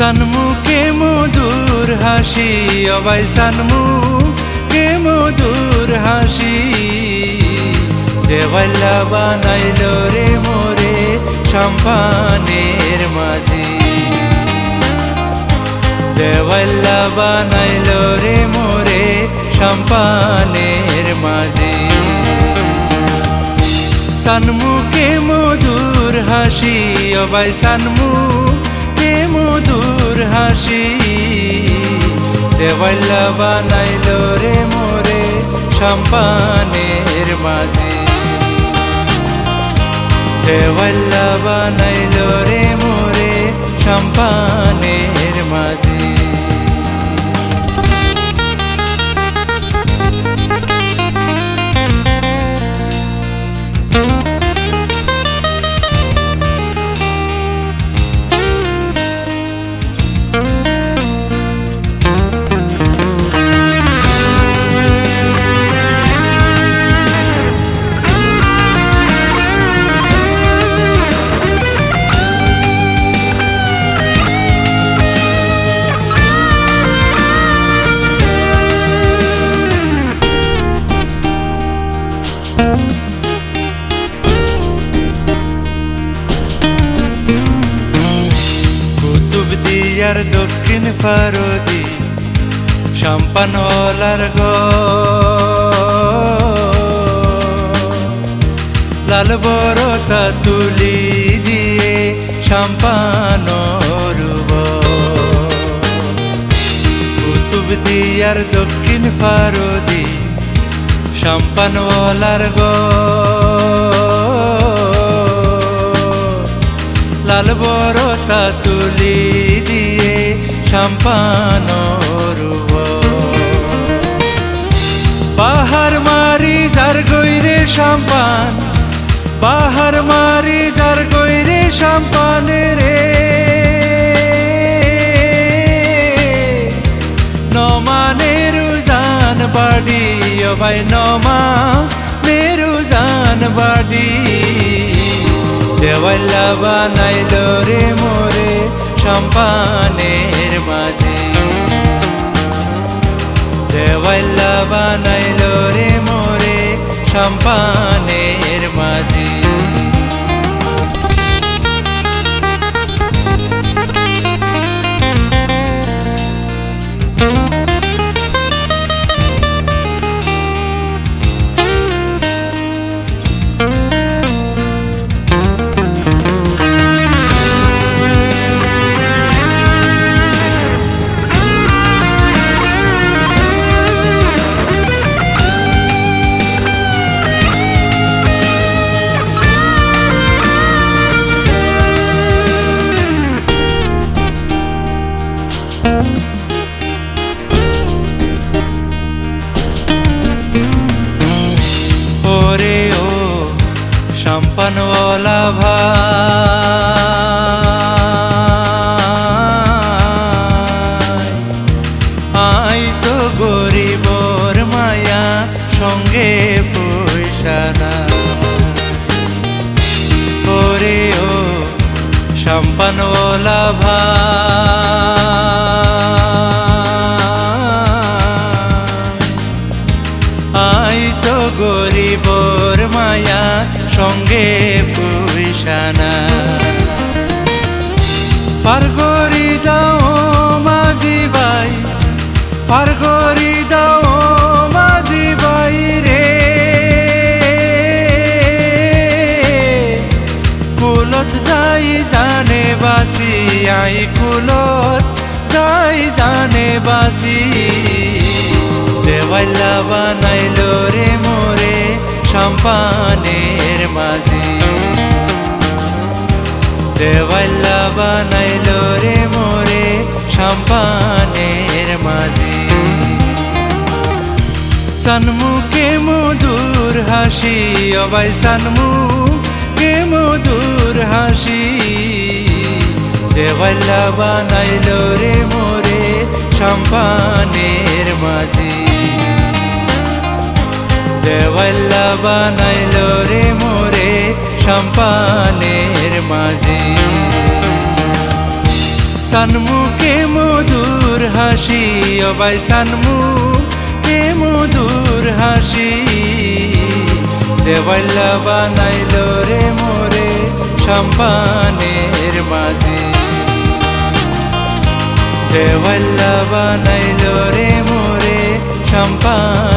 সানমুখে মধুর হাসি অবাই সানমুখে মধুর হাসি দেওয়াল্লা বানাইল রে মোরে সম্পানের মাঝি দেওয়াল্লা বানাইল রে মোরে সম্পানের মাঝি সানমুখে মধুর হাসি অবাই সানমুখে মধুর হাসি দেওয়াল্লা বানাইল রে মোরে সম্পানের মাঝি দেওয়াল্লা বানাইল রে মোরে সম্পানের মাঝি কুতুবদিয়ার দক্ষিণ ফারদি সম্পানওয়ালার লাল বরতা তুলি দিয়ে সম্পানর কুতুবদিয়ার দক্ষিণ ফারদি সম্পানওয়ালার লাল বরতা তুলি দিয়ে সম্পানর পাহাড় মারি যার গইরে সম্পান পাহাড় মারি যার গইরে সম্পান রে নমা নেরু জান বাড়ি ভাই নমা নেরু জান বাড়ি দেওয়াল্লা বানাইল রে মোরে সম্পানের মাঝি দেওয়াল্লা বানাইল রে মোরে সম্পানের মাঝি ওরে ও সম্পানওয়ালা ভাই আই তো গরিবর মায়া সঙ্গে পয়সা না ওরে ও সম্পানওয়ালা ভাই তো গরিবর মায়া সঙ্গে পয়সানা পার করি দাও মাঝি ভাই পার করি দাও মাঝি ভাই রে কুলত যাই জানে বাসি আই কুলত যাই জানে বাসি দেওয়াল্লা বানাইল রে মোরে সম্পানের মাঝি দেওয়াল্লা বানাইল রে মোরে সম্পানের মাঝি সানমুখে মধুর হাসি অবাই সানমুখে মধুর হাসি দেওয়াল্লা বানাইল রে মোরে সম্পানের মাঝি দেওয়াল্লা বানাইল রে মোরে সম্পানের মাঝি সানমুখে মধুর হাসি ও ভাই সানমুখে মধুর হাসি দেওয়াল্লা বানাইলো রে মোরে সম্পানের মাঝে দেওয়াল্লা বানাইলো রে মোরে সম্পান